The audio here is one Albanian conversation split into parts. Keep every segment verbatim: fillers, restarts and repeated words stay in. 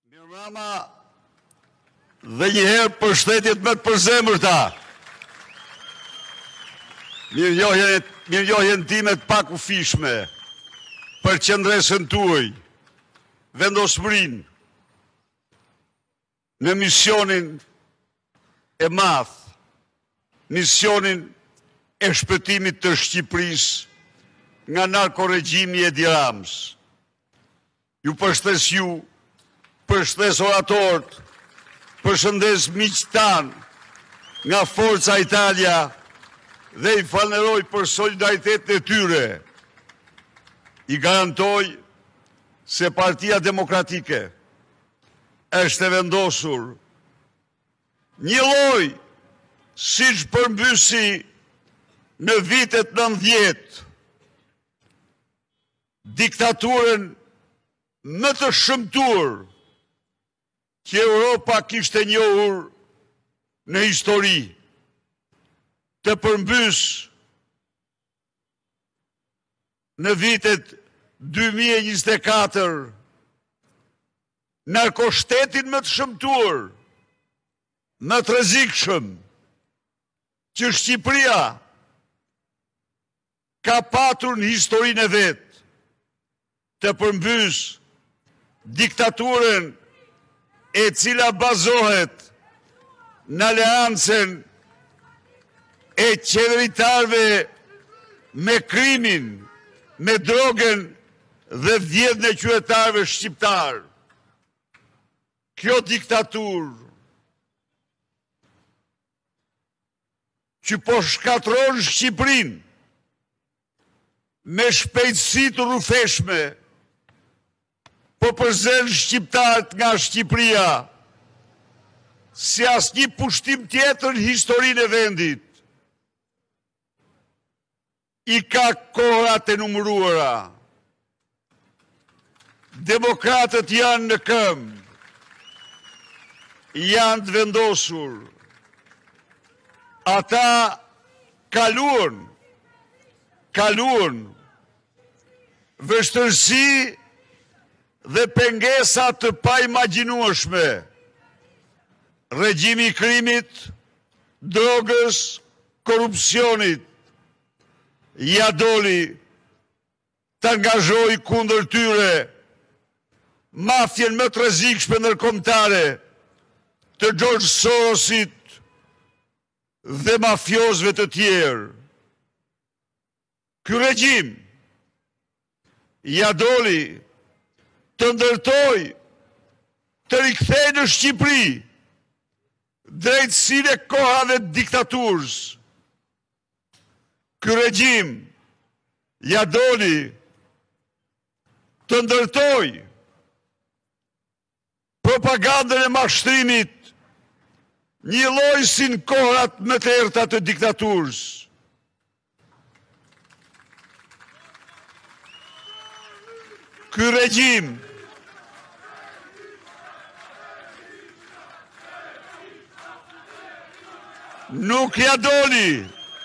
Mirama dhe njëherë për shtetit më të përzemërta. Mirënjohjen time të pak ufishme për qëndresën tuaj, vendosmërinë në misionin e madh, misionin e shpëtimit të Shqipërisë nga narkoregjimi e Edi Ramës. Ju përshëndes ju, përshëndes oratorët, përshëndes miqtë tanë nga Forca Italia dhe i falenderoj për solidaritetin e tyre. I garantoj se Partia Demokratike është e vendosur një lloj siç përmbysi në vitet nëntëdhjetë diktaturën më të shëmtuar që Europa kishte njohur në histori, të përmbys në vitet dy mijë e njëzet e katër narkoshtetin më të shëmtuar, më të rrezikshëm që Shqipëria ka patur në historinë e vet, të përmbys diktaturën e cila bazohet në aleancën e qeveritarëve me krimin, me drogën dhe vjedhjen e qytetarëve shqiptar. Kjo diktaturë që po shkatron Shqipërinë me shpejtësi të rrufeshme, po përzen shqiptarët nga Shqipëria si asnjë pushtim tjetër në historinë e vendit. I ka kohrat e numëruara. Demokratët janë në këmbë, janë të vendosur. Ata kaluan, kaluan vështirësi dhe pengesa të paimagjinueshme. Regjimi i krimit, drogës, korrupsionit, ja doli të angazhoj kundër tyre mafjen më të rrezikshme ndërkombëtare të George Sorosit dhe mafiozëve të tjerë. Ky regjim ja doli të ndërtoj, të rikthej në Shqipëri drejtësinë e kohave të diktaturës. Ky regjim ja doli të ndërtoj propagandën e mashtrimit, një lloj si në kohrat më të errta të diktaturës. Ky regjim nuk ja doli,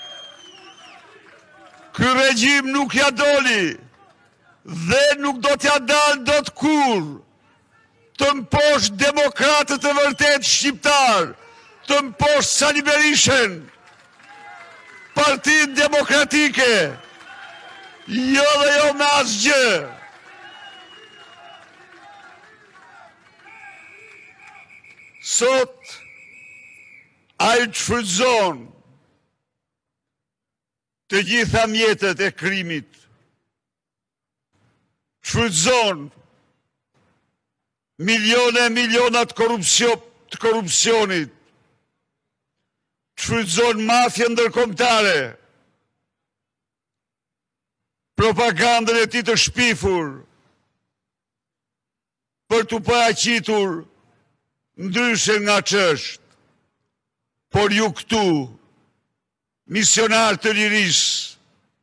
ky regjim nuk ja doli dhe nuk do t'ja dalë dot kur të mposh demokratët e vërtet shqiptar, të mposh Sali Berishën, Partinë Demokratike, jo dhe jo me asgjë. Sot ai shfrytëzon të gjitha mjetet e krimit, shfrytëzon milione e miliona të korrupsion, të korrupsionit, shfrytëzon mafjen ndërkombëtare, propagandën e tij të shpifur për t'u paraqitur ndryshe nga ç'është. Por ju këtu, misionar të lirisë,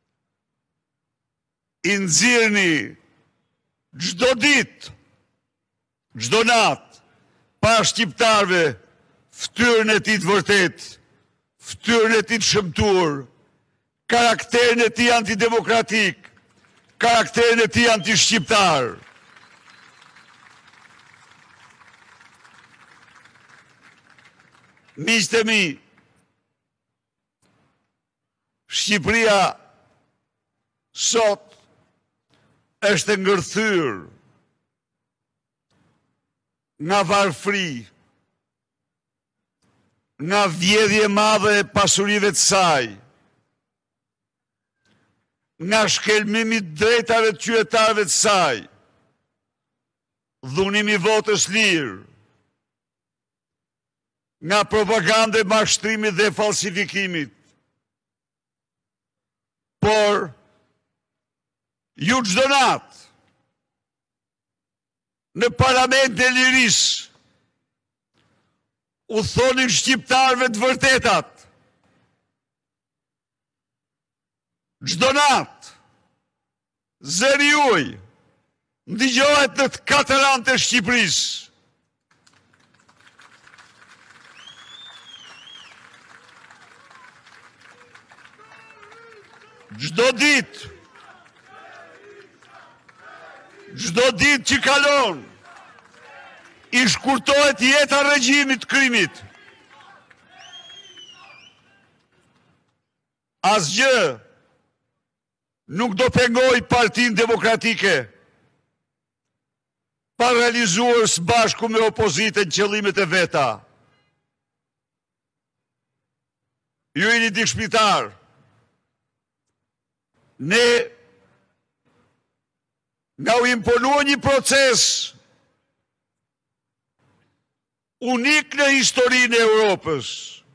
i nxirrni çdo ditë, çdo natë, para shqiptarëve fytyrën e tij të vërtetë, fytyrën e tij të shëmtuar, karakterin e tij antidemokratik, karakterin e tij antishqiptar. Miqtë e mi, Shqipëria sot është ngërthyr nga varfëri, nga vjedhje madhe e pasurive të saj, nga shkelmimi drejtave të qytetarëve të saj, dhunimi votës lirë, nga propagande, mashtrimit dhe falsifikimit. Por, ju çdo natë, në Parlament e Lirisë, u thonin shqiptarëve të vërtetat. Çdo natë, zëri juaj ndigjohet në të katër anët e Shqipërisë. Çdo ditë, çdo ditë që kalon, i shkurtohet jeta regjimit të krimit. Asgjë nuk do pengoj Partinë Demokratike pa realizuar së bashku me opozitën qëllimet e veta. Ju jeni dëshmitar. Ne nga u imponua një proces unik në historinë e Europës,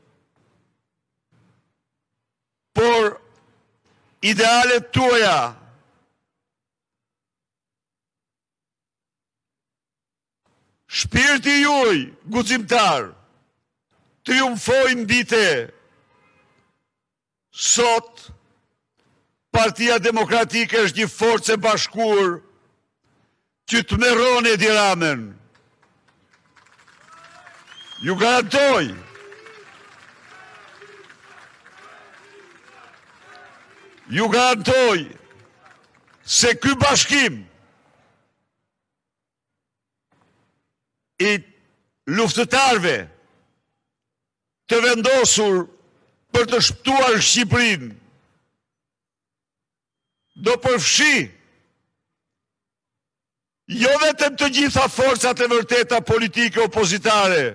por idealet tuaja shpirti juaj guximtar triumfoi mbi te. Sot Partia Demokratike është një forcë e bashkuar që të merron Edi Ramën. Ju garantoj Ju garantoj se ky bashkim i luftëtarëve të vendosur për të shpëtuar Shqipërinë do përfshi jo vetëm të gjitha forcat e vërteta politike opozitare,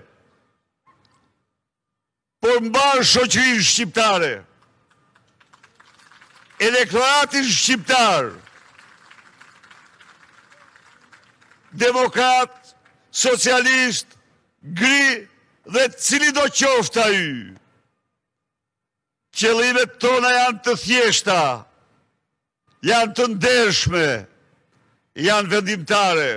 por mbar shoqërinë shqiptare, elektoratin shqiptar, demokrat, socialist, gri dhe cili do qoftë ai. Qëllimet tona janë të thjeshta, janë të ndershme, janë vendimtare.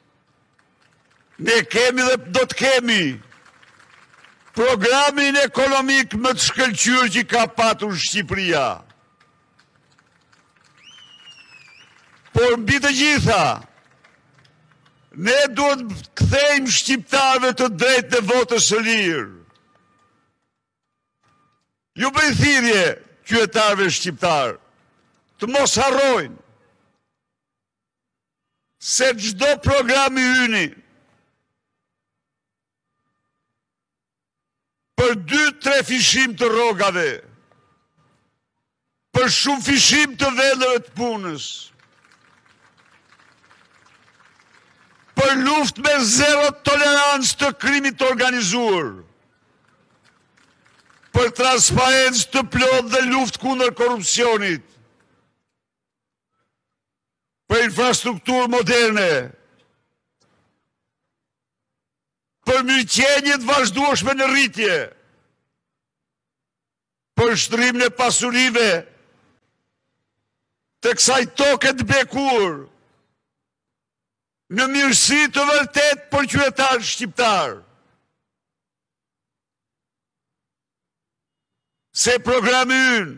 Ne kemi dhe do të kemi programin ekonomik më të shkëlqyer që ka patur Shqipëria. Por mbi të gjitha, ne duhet të kthejmë shqiptarëve të drejtë në votës së lirë. Ju bëj thirrje qytetarëve shqiptarë të mos harrojnë se çdo program i yni për dy tre fishim të rrogave, për shumë fishim të vendeve të punës, për luftë me zero tolerancë të krimit të organizuar, për transparencë të plotë dhe luftë kundër korrupsionit, për infrastrukturë moderne, për mirëqenje të vazhdueshme në rritje, për shtrimin e pasurive të kësaj toke të bekuar, në mirësi të vërtet për qytetarët shqiptar. Se programi ynë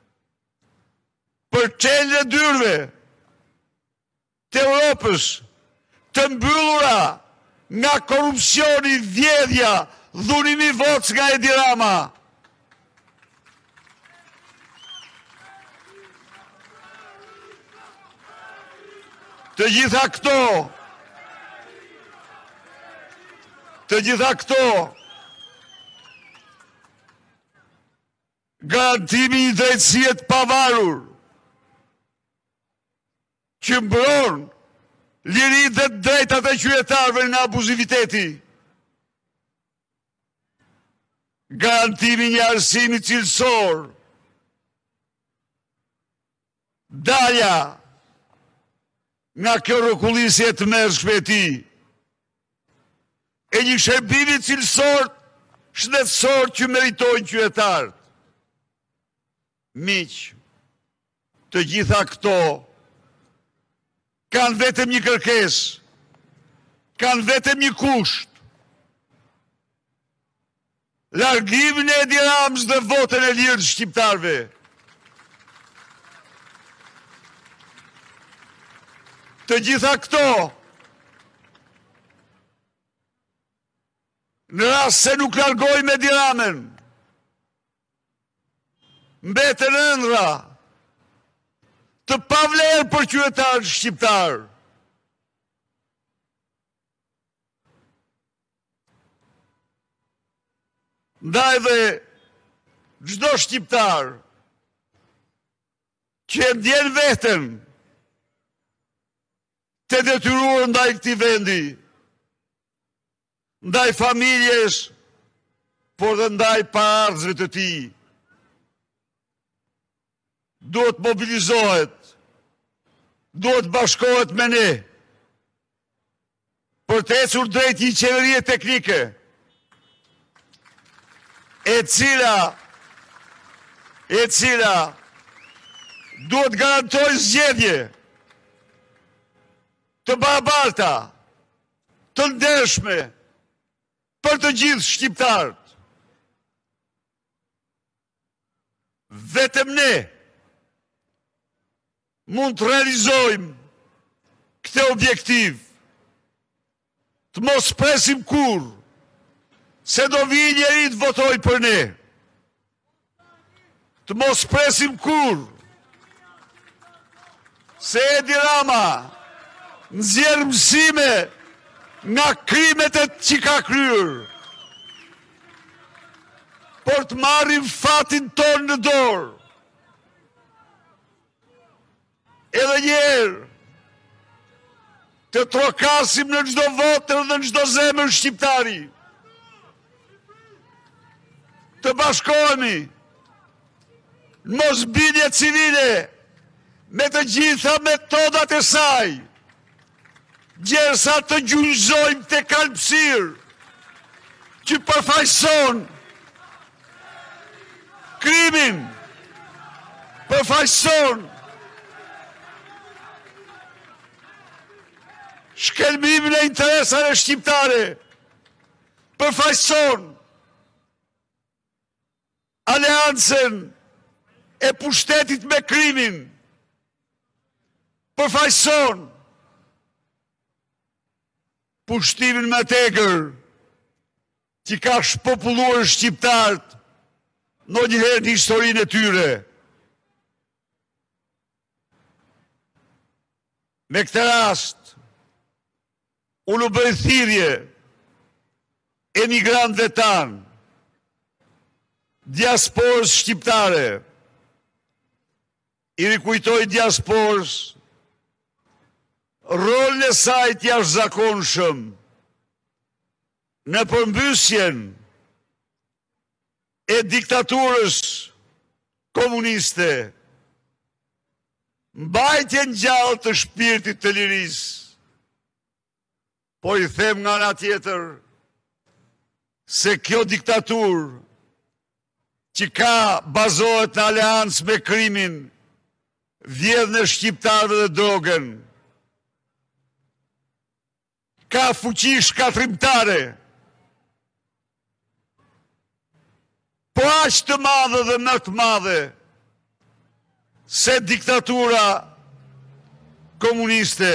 për çeljen e dyrëve të Europës të mbyllura nga korrupsioni, vjedhja, dhunimi votës nga Edi Rama. Të gjitha këto, të gjitha këto garantimi një drejtësie të pavarur, që mbron liri dhe drejtat e qytetarëve në abuziviteti, garantimi një arsimi cilësor, dalja nga kjo rrokullisje të mërshme e tij, e një shërbimi cilësor shëndetësor që meritojnë qytetarët. Miq, të gjitha këto kanë vetëm një kërkesë, kanë vetëm një kusht. Largimin e Edi Ramës dhe votën e lirë të shqiptarëve. Të gjitha këto, në rast se nuk largojmë Edi Ramën, mbeten ëndra të pavlerë për qytetarët shqiptarë. Ndaj dhe çdo shqiptar që e ndjen veten të detyruar ndaj këtij vendi, ndaj familjes, por dhe ndaj paardhësve të tij, duhet mobilizohet, duhet bashkohet me ne për të ecur drejt një qeverie teknike, e cila e cila duhet garantoj zgjedhje të barabarta, të ndershme për të gjithë shqiptarët. Vetëm ne mund të realizojmë këtë objektiv, të mos presim kur se do vi njeri të votoj për ne. Të mos presim kur se Edi Rama nxjerr mësime nga krimet e që ka kryer, por të marrim fatin ton në dorë. Edhe njerë të trokasim në çdo votër dhe në çdo zemër shqiptari. Të bashkohemi në mosbindje civile me të gjitha metodat e saj, gjersa të gjunjëzojmë të kalpsir që përfaqëson krimin, përfaqëson shkelmimin e interesave shqiptare, përfaqëson aleancën e pushtetit me krimin, përfaqëson pushtimin më tegër që ka shpopulluar shqiptarët ndonjëherë në historinë e tyre. Me këtë rast, unë u bëj thirrje emigrantëve tanë, diasporës shqiptare, i rikujtoj diasporës rolin e saj të jashtëzakonshëm në përmbysjen e diktaturës komuniste, mbajtjen gjallë të shpirtit të lirisë. Po i them nga ana tjetër se kjo diktaturë që ka bazohet në aleancë me krimin, vjedh në shqiptarëve dhe drogën, ka fuqi shkatrimtare, po aq të madhe dhe më të madhe se diktatura komuniste.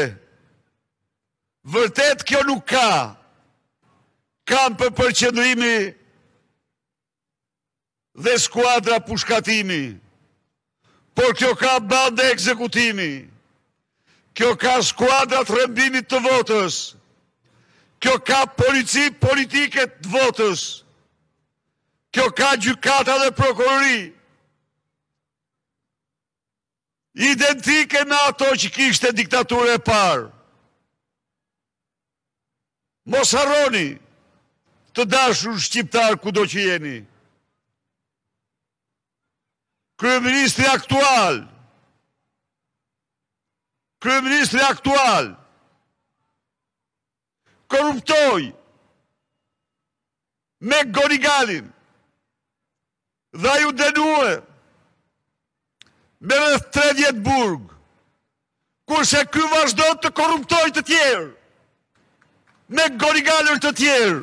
Vërtet kjo nuk ka kam për përqendrimi dhe skuadra pushkatimi, por kjo ka bande ekzekutimi, kjo ka skuadra të rrëmbimit të votës, kjo ka polici politike të votës, kjo ka gjykata dhe prokurori identike me ato që kishte diktaturë e parë. Mos harroni, të dashur shqiptar kudo që jeni. Kryeministri aktual, Kryeministri aktual korruptoi me Gorigalin dhe ju dënue me rreth tre vjet burg, kurse ky vazhdo të korruptojë të tjerë me Gorigalër të tjerë.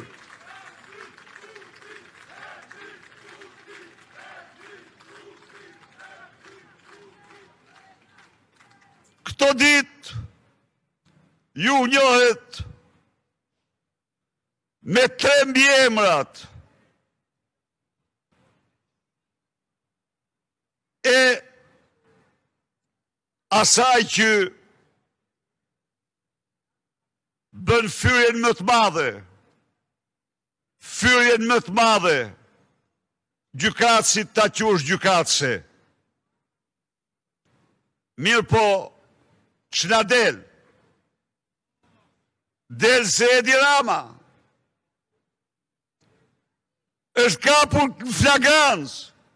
Këto ditë ju njohet me tre mbiemrat e asaj që bën fyrjen më të madhe, fyrjen më të madhe, gjykatësit ta qush gjykatëse. Mirë po, që na del? Del se Edi Rama është kapur në flagrancë,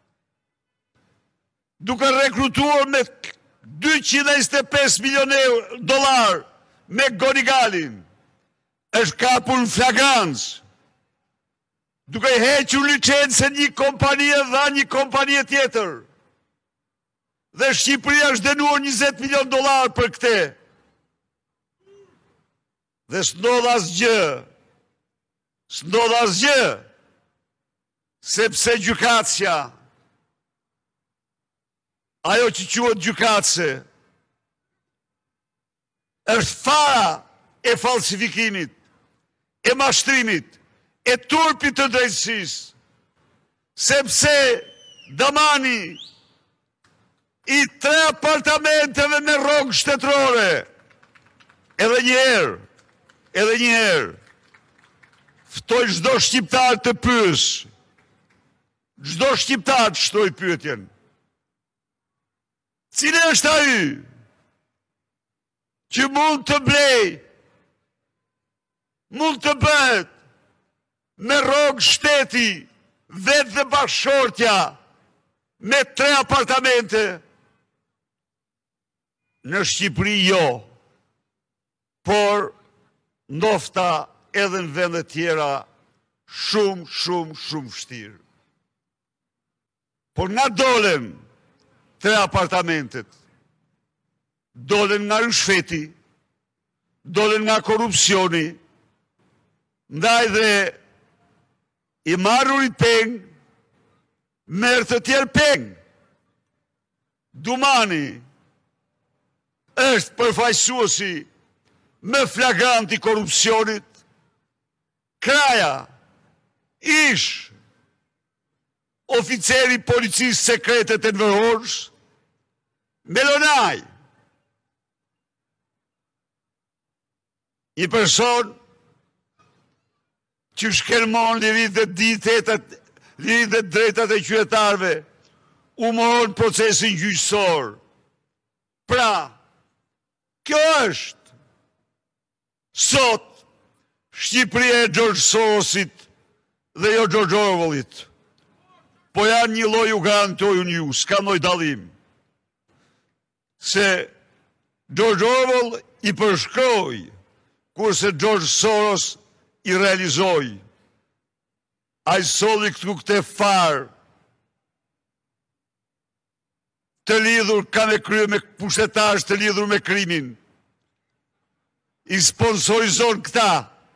duke rekrutuar me dyqind e njëzet e pesë milion dollar me Gorigalin, është kapur në flagrancë, duke hequr licencën një kompanie dhe një kompanie tjetër. Dhe Shqipëria është dënuar njëzet milion dollar për këte. Dhe s'ndodh asgjë, s'ndodh asgjë, sepse gjykatësja, ajo që quhet gjykatëse, është fara e falsifikimit, e mashtrimit, e turpit të drejtësisë, sepse damani i tre apartamenteve me rrogë shtetërore, edhe një herë, edhe një herë, ftoj çdo shqiptar të pyes, çdo shqiptar të shtoj pyetjen. Cili është ai që mund të blej, mund të bëhet me rrogë shteti, vetë dhe bashkëshortja, me tre apartamente? Në Shqipëri jo, por ndofta edhe në vende tjera shumë, shumë, shumë vështirë. Por nga dolen tre apartamentet, dolen nga rishfeti, dolen nga korupcioni, ndaj dhe i marrur i peng, merë të tjerë peng. Dumani është përfaqësuesi më flagrant i korrupsionit. Kraja ish oficeri policisë sekrete të Enver, Melonaj, një person që shkelmon lirit dhe ditetat, lirit dhe drejtat e qytetarëve, u mohon procesin gjyqësor. Pra, kjo është sot Shqipëria e George Sorosit dhe jo George Orwellit. Po janë një lloj Ugan të ojë një, s'ka lloj dallim. Se George Orwell i përshkroi, kurse George Soros i realizoi. Ai solli këtu këtë farë të lidhur ka me krye me pushtetarë të lidhur me krimin. I sponsorizon këta.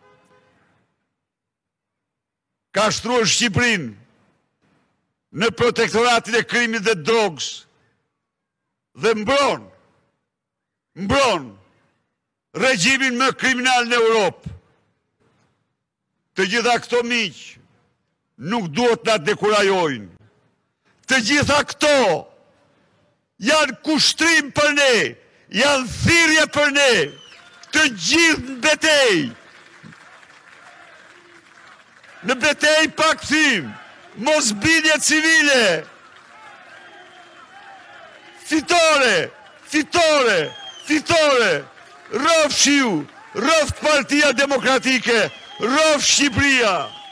Ka shtruar Shqipërinë në protektoratin e krimit dhe drogës dhe mbron, mbron regjimin më kriminal në Europë. Të gjitha këto miq nuk duhet na dekurajojnë. Të gjitha këto janë kushtrim për ne, janë thirrje për ne, të gjithë në betejë. Në betejë pa kthim, mosbindje civile, fitore, fitore, fitore, rëf shiu, rëf Partia Demokratike, rëf Shqipëria.